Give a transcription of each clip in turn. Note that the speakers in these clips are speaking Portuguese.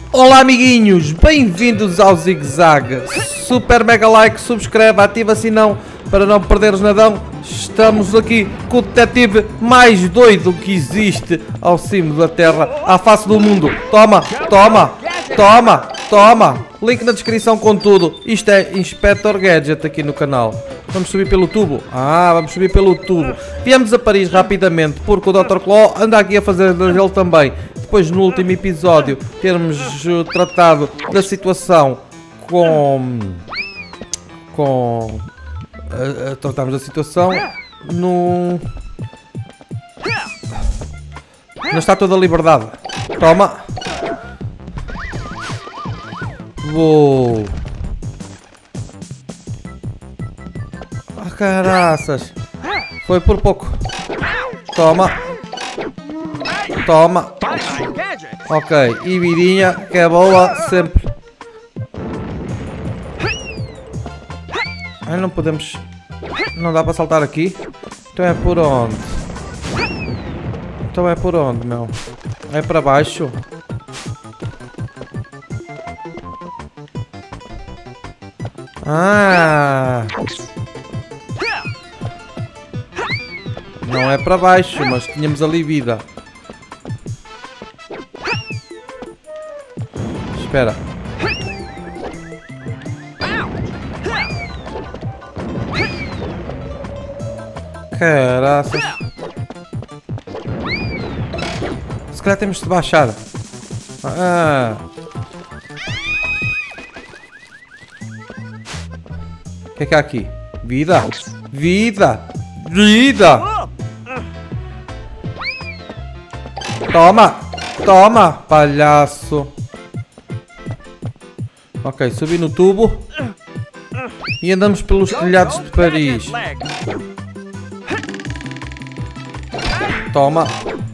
Olá amiguinhos, bem-vindos ao Zig Zag. Super mega like, subscreve, ativa sinão para não perderes nadão. Estamos aqui com o detetive mais doido que existe ao cimo da terra, à face do mundo. Toma, toma, toma, toma. Link na descrição com tudo. Isto é Inspector Gadget aqui no canal. Vamos subir pelo tubo? Vamos subir pelo tubo. Viemos a Paris rapidamente porque o Dr. Claw anda aqui a fazer dele também. Depois no último episódio termos tratado da situação tratámos da situação na Estátua da Liberdade. Toma. Uou. Caraças. Foi por pouco. Toma. Toma. Ok, e virinha, que é boa sempre. Ai, não podemos. Não dá para saltar aqui. Então é por onde? Então é por onde, meu? É para baixo? Não é para baixo, mas tínhamos ali vida. Espera. Caraças. Se calhar temos de baixar. O que é que há aqui? Vida! Vida! Vida! Toma! Toma, palhaço! Ok, subi no tubo. E andamos pelos telhados de Paris. Toma!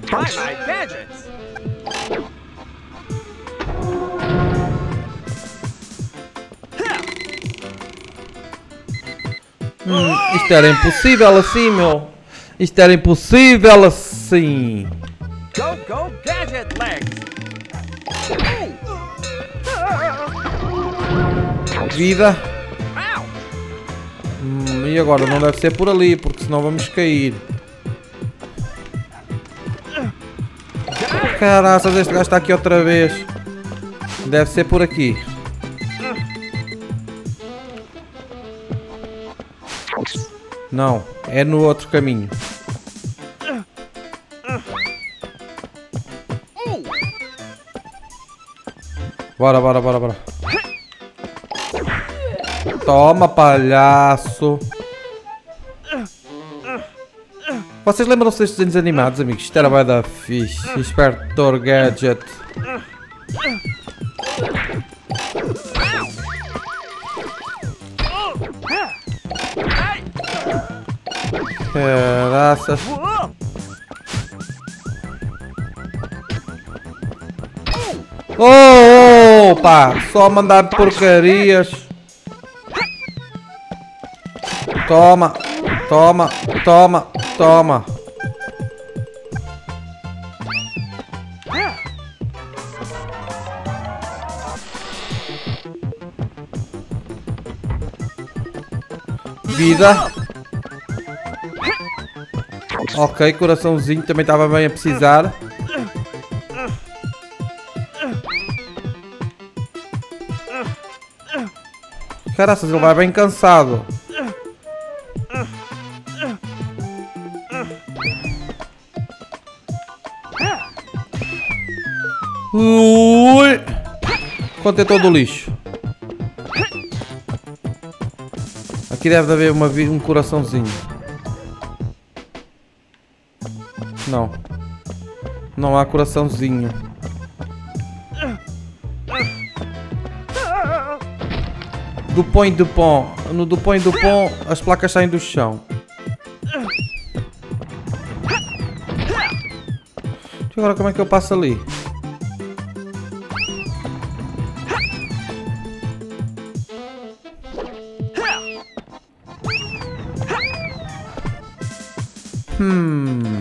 Isto era impossível assim, meu! Isto era impossível assim! Go, gadget legs! Vida! E agora? Não deve ser por ali, porque senão vamos cair. Caraças, este gajo está aqui outra vez. Deve ser por aqui. Não, é no outro caminho. Bora, bora, bora, bora. Toma, palhaço. Vocês lembram-se destes desenhos animados, amigos? Isto era bué da fixe. Inspector Gadget. Caraças. Oh, pá, só mandar porcarias. Toma, toma, toma, toma. Vida. Ok, coraçãozinho também estava bem a precisar. Caraças, ele vai bem cansado. Ui! Contentor do lixo. Aqui deve haver um coraçãozinho. Não. Não há coraçãozinho. Dupont e Dupont. No Dupont e Dupont as placas saem do chão. E agora como é que eu passo ali?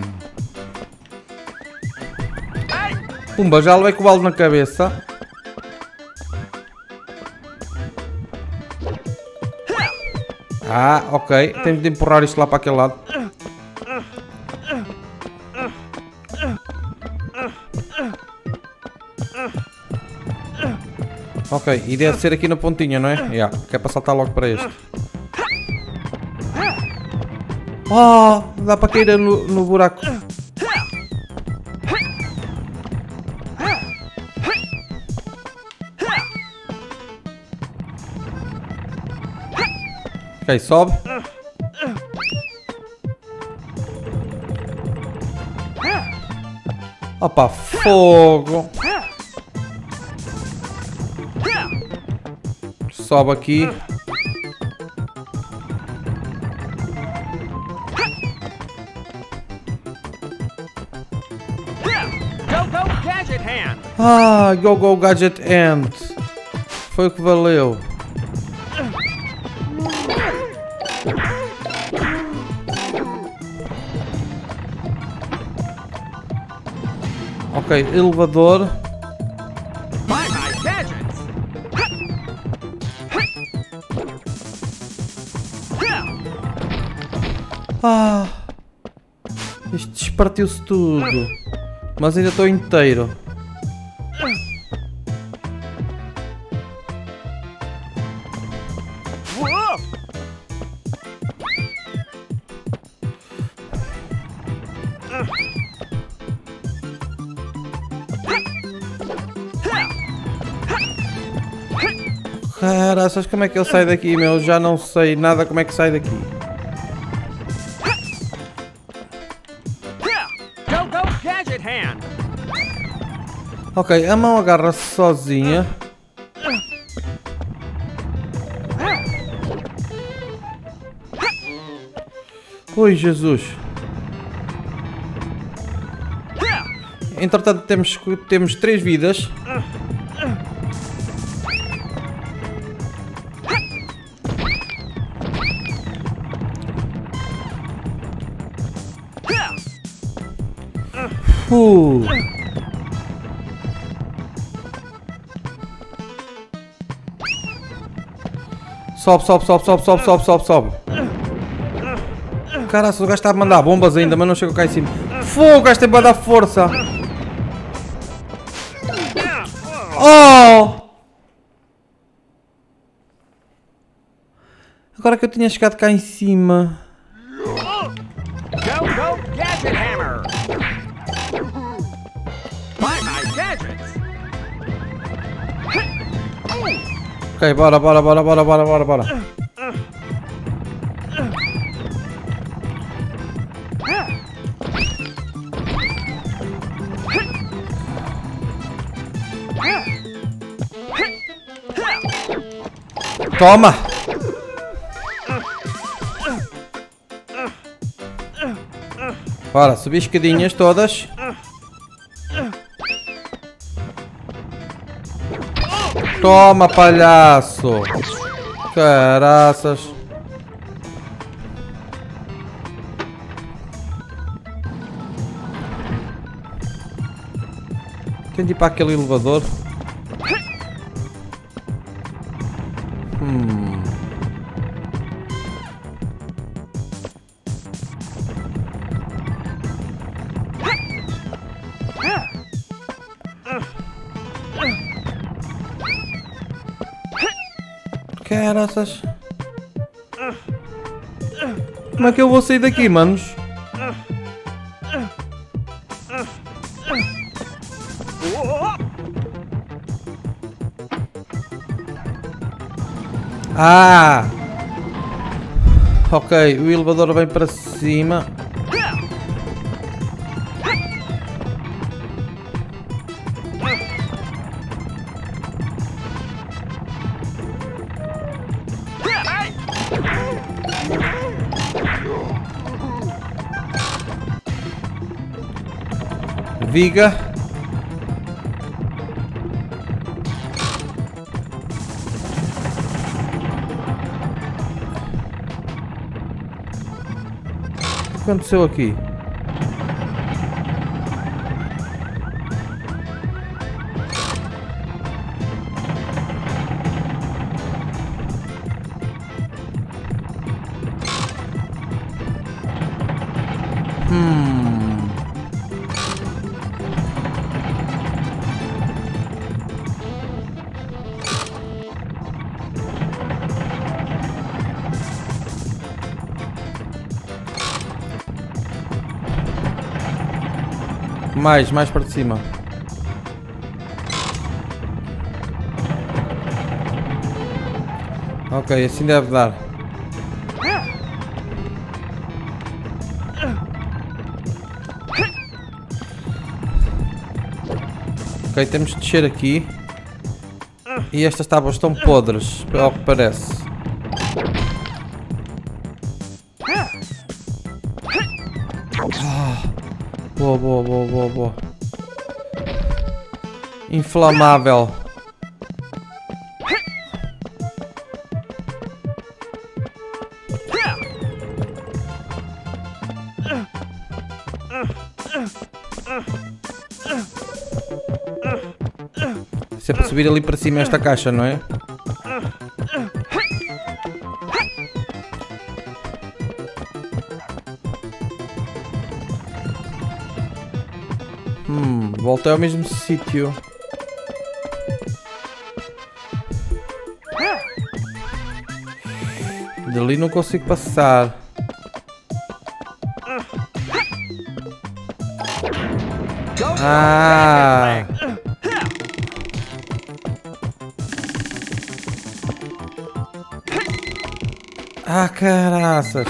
Pumba, já levei com o balde na cabeça. Ah, ok. Temos de empurrar isto lá para aquele lado. Ok, e deve ser aqui na pontinha, não é? Yeah, que é para saltar logo para este. Oh, dá para cair no buraco. Ok, sobe. Opa, fogo. Sobe aqui. Go, Gadget Hand! Ah, Go Gadget Hand. Foi o que valeu. Ok, elevador. Buy my gadgets! Ah, isto despartiu-se tudo. Mas ainda estou inteiro. Whoa! Caraças, como é que ele sai daqui, meu? Já não sei nada como é que sai daqui. Go, Gadget Hand! Ok, a mão agarra-se sozinha. Ui, Jesus. Entretanto, temos 3 vidas. Sobe. Caraca, o gajo está a mandar bombas ainda, mas não chegou cá em cima. Fogo, o gajo tem para dar força. Oh! Agora que eu tinha chegado cá em cima. Go, Gadget Hammer! Buy my gadgets! Ok, bora. Toma! Bora, subir escadinhas todas. Toma, palhaço! Caraças! Tem de ir para aquele elevador. Caraças. Como é que eu vou sair daqui, manos? Ah! Ok, o elevador vem para cima. Viga. O que aconteceu aqui? Mais para de cima. Ok, assim deve dar. Ok, temos de descer aqui. E estas tábuas estão podres, ao que parece. Boa. Inflamável. Isso é para subir ali para cima esta caixa, não é? Voltei ao mesmo sítio. Dali não consigo passar. Ah! Ah, caraças!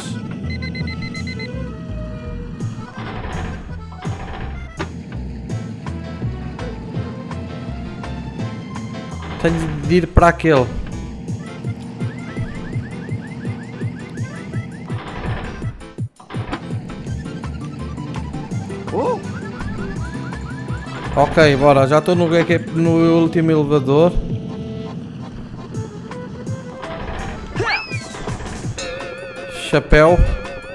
Tenho de ir para aquele. Ok, bora, já estou no último elevador. Chapéu.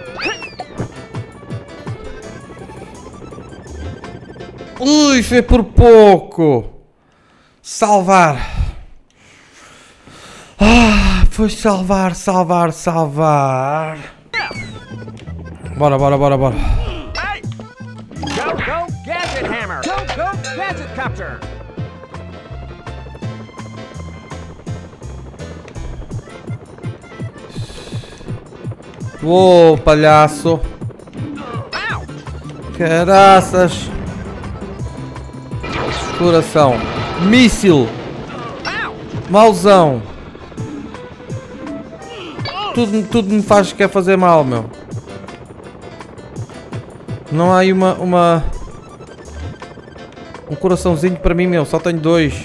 Ui, foi por pouco. Salvar. Ah, foi salvar. Bora. Hey! Go, Gadget Hammer! Go, Gadget Copter! Uou, palhaço. Caraças. Coração. Míssil. Mauzão. Tudo me faz quer fazer mal, meu. Não há aí um coraçãozinho para mim, meu. Só tenho 2.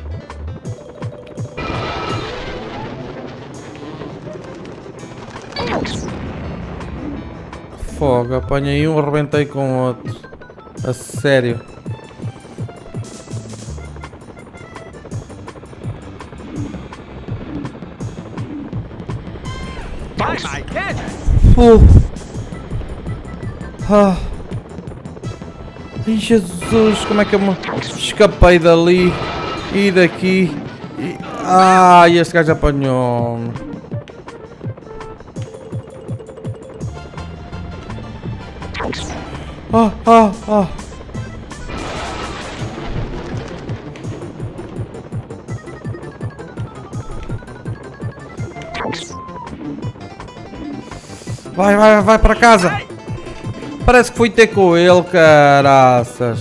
Fogo, apanhei um, arrebentei com o outro. A sério. Ai, Jesus, como é que eu me escapei dali e daqui? Ai, este gajo apanhou-me. Vai para casa. Parece que fui ter com ele, caraças.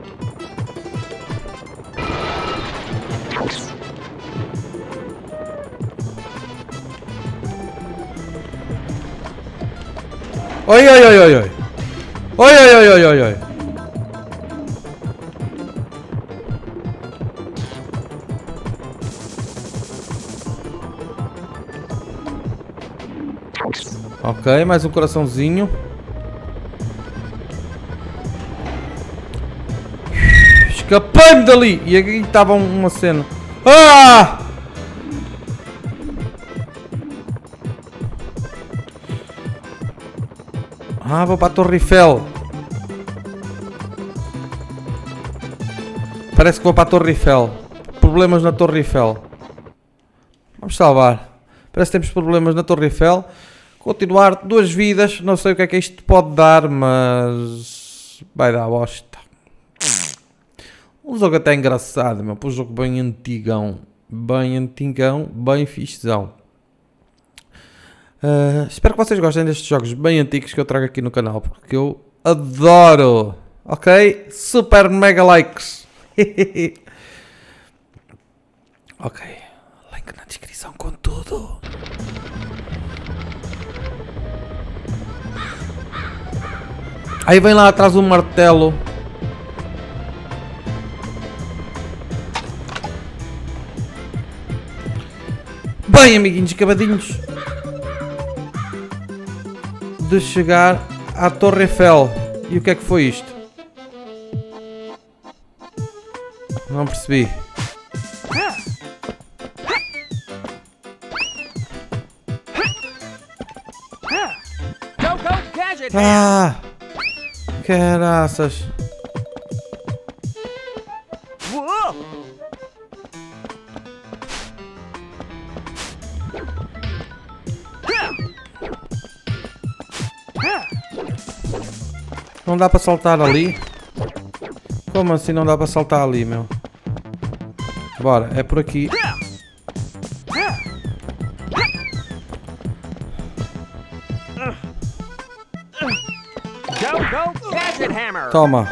Oi. Ok, mais um coraçãozinho. Escapei-me dali! E aqui estava uma cena. Ah! Ah, vou para a Torre Eiffel. Parece que vou para a Torre Eiffel. Problemas na Torre Eiffel. Vamos salvar. Parece que temos problemas na Torre Eiffel. Continuar 2 vidas. Não sei o que é que isto pode dar, mas vai dar bosta. Um jogo até engraçado, meu. Um jogo bem antigão. Bem fixezão. Espero que vocês gostem destes jogos bem antigos que eu trago aqui no canal, porque eu adoro Ok? Super mega likes. Ok. Link na descrição com tudo. Aí vem lá atrás um martelo. Bem, amiguinhos acabadinhos de chegar à Torre Eiffel. E o que é que foi isto? Não percebi. Ah! Caraças! Não dá para saltar ali? Como assim não dá para saltar ali, meu? Bora, é por aqui. Toma.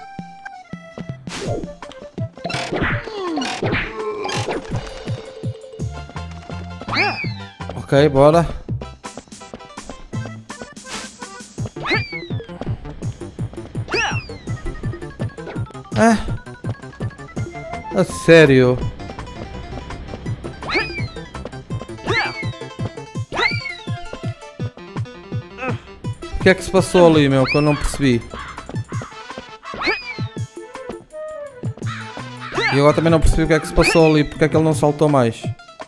Ok, bora. A sério? O que é que se passou ali, meu, que eu não percebi? E agora também não percebi o que é que se passou ali, porque é que ele não saltou mais.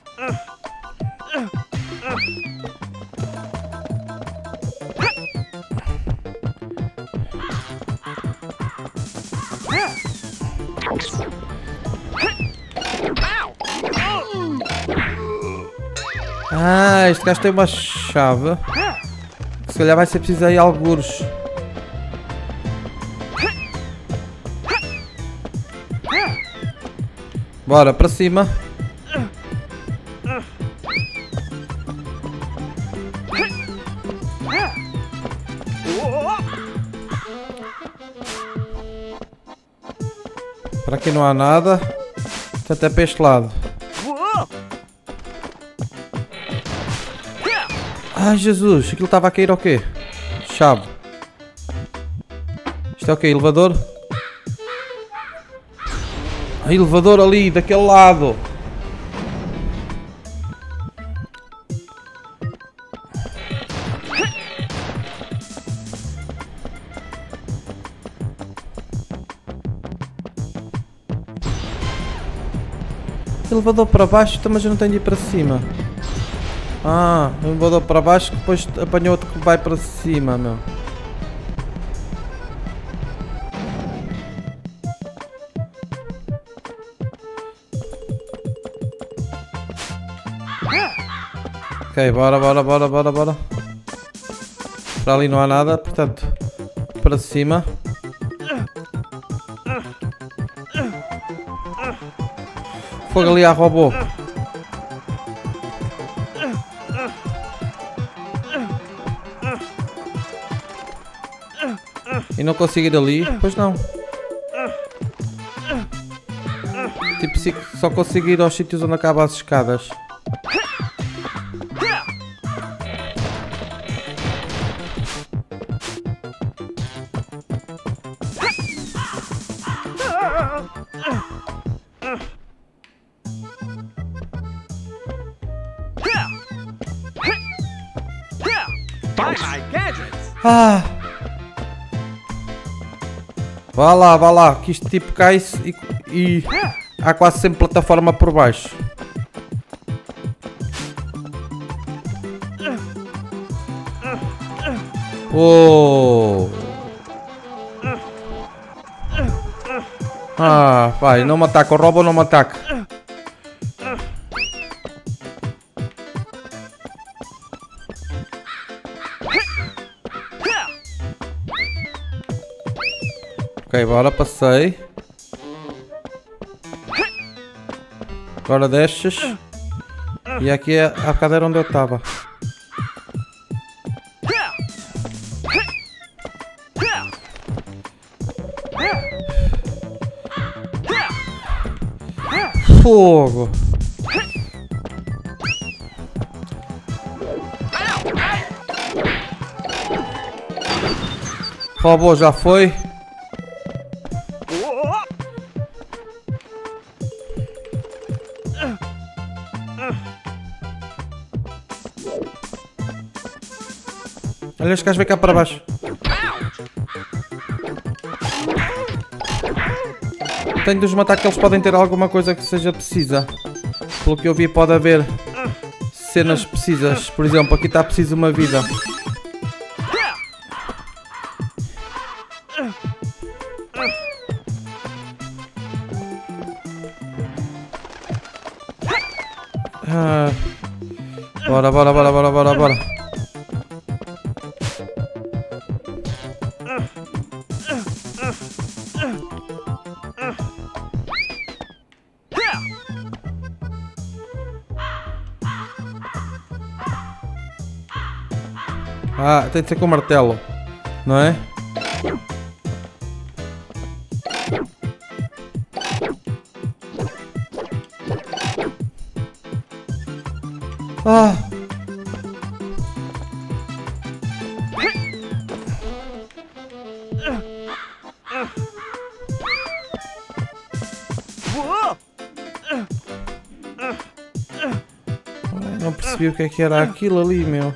Ah, este gajo tem uma chave. Se calhar vai ser preciso aí algures. Bora, para cima. Para aqui não há nada. Portanto é para este lado. Ai Jesus, aquilo estava a cair o quê? Chave. Isto é o quê? Elevador? Ah, elevador ali, daquele lado. Elevador para baixo, mas eu não tenho de ir para cima. Ah, o elevador para baixo, depois apanhou outro que vai para cima, meu. Ok, bora. Para ali não há nada, portanto, para cima. Fogo ali a robô. E não consigo ir ali? Pois não. Tipo, só consigo ir aos sítios onde acabam as escadas. Ah! Vá lá, que isto tipo cai-se e há quase sempre plataforma por baixo. Oh! Ah, vai, não me ataca, o robô não me ataca. Ok, bora, passei. Agora desces. E aqui é a cadeira onde eu estava. Fogo. Robô já foi. Olha, os caras vêm cá para baixo. Tenho de os matar que eles podem ter alguma coisa que seja precisa. Pelo que eu vi pode haver cenas precisas. Por exemplo, aqui está preciso uma vida. Bora, bora, bora, bora, bora, bora. Ah, tem de ser com o martelo, não é? Ah! Não percebi o que era aquilo ali, meu.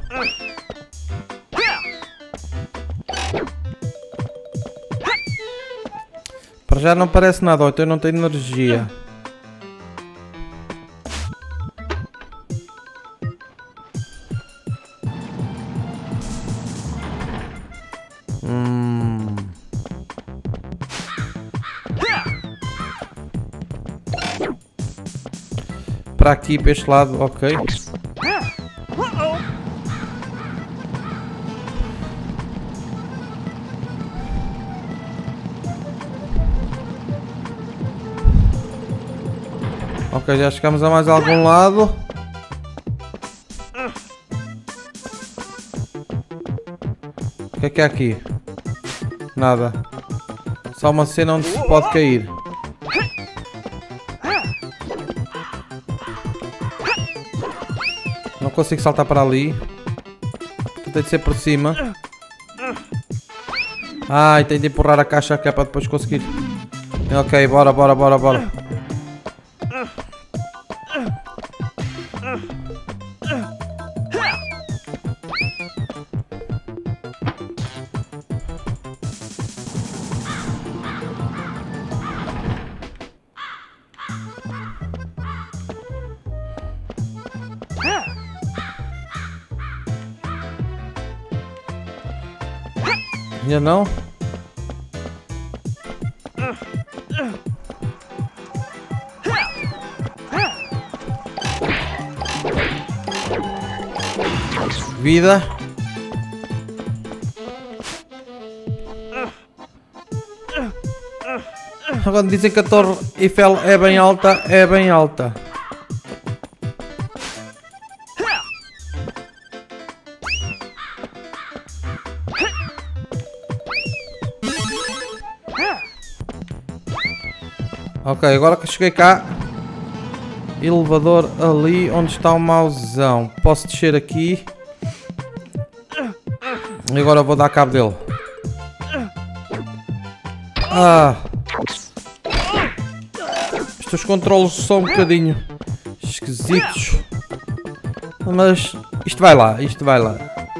Para já não parece nada, então eu não tenho energia. Para aqui, para este lado, ok. Ok, já chegamos a mais algum lado. O que é aqui? Nada. Só uma cena onde se pode cair. Não consigo saltar para ali. Tem de ser por cima. E tem de empurrar a caixa que é para depois conseguir. Ok, bora, bora, bora, bora. Ainda não? Vida. Quando dizem que a Torre Eiffel é bem alta, é bem alta. Ok, agora que cheguei cá. Elevador ali onde está o mauzão. Posso descer aqui. E agora vou dar cabo dele. Estes controles são um bocadinho esquisitos. Mas isto vai lá, isto vai lá.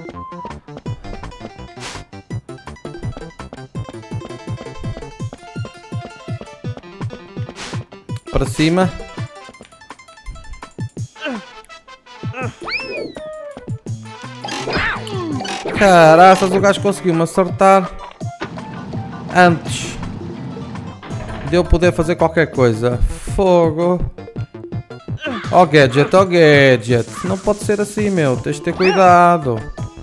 Para cima. Caraças, o gajo conseguiu-me acertar antes de eu poder fazer qualquer coisa. Fogo. Oh gadget, oh gadget. Não pode ser assim, meu. Tens de ter cuidado.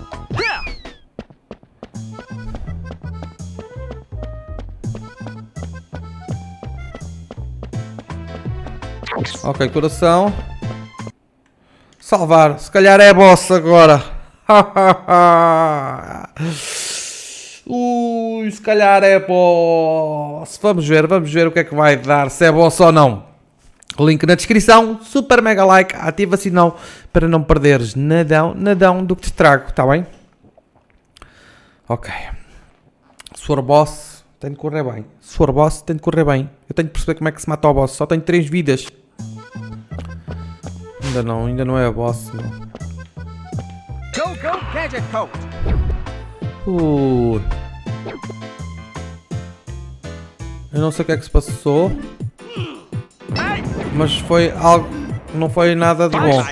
Ok, coração. Salvar. Se calhar é boss agora. Se calhar é boss. Vamos ver o que é que vai dar. Se é boss ou não. Link na descrição, super mega like, ativa o sinal para não perderes nadão do que te trago, está bem? Ok. Se for boss, tem de correr bem. Se for boss, tem de correr bem. Eu tenho de perceber como é que se mata o boss. Só tenho 3 vidas. Ainda não é a boss, meu. Go, Gadget Coat! Eu não sei o que é que se passou. Mas foi algo... Não foi nada de bom.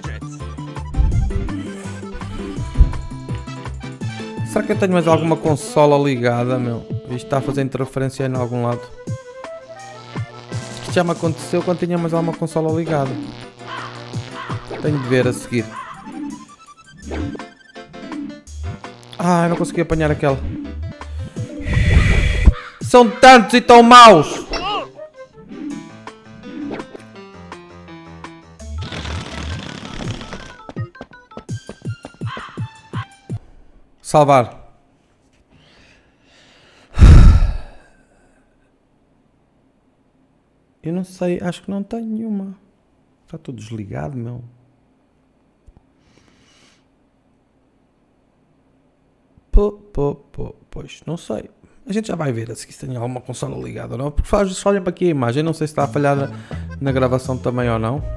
Será que eu tenho mais alguma consola ligada, meu? Isto está a fazer interferência em algum lado. Isto já me aconteceu quando tinha mais alguma consola ligada. Tenho de ver a seguir. Eu não consegui apanhar aquela. São tantos e tão maus! Salvar. Eu não sei, acho que não tenho nenhuma. Está tudo desligado, meu. Pois, não sei. A gente já vai ver se tem alguma consola ligada ou não. Porque só olhem para aqui a imagem. Não sei se está a falhar na gravação também ou não.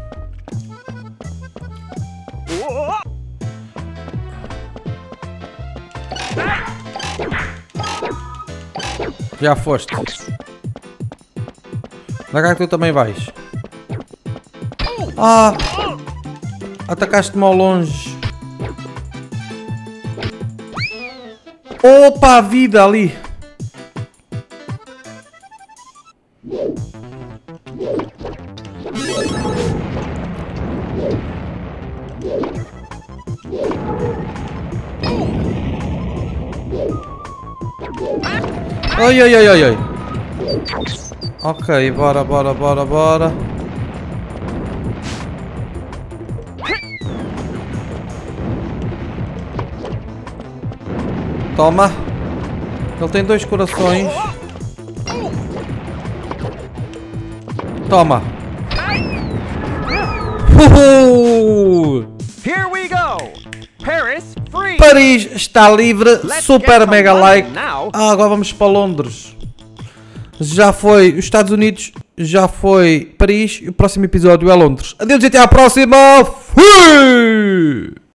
Já foste. Da cá que tu também vais. Atacaste-me ao longe. Opa, a vida ali. Oi. Ok, bora. Toma. Ele tem 2 corações. Toma. Here we go. Paris está livre. Super mega like. Agora vamos para Londres. Já foi os Estados Unidos. Já foi Paris. E o próximo episódio é Londres. Adeus e até à próxima. Fui!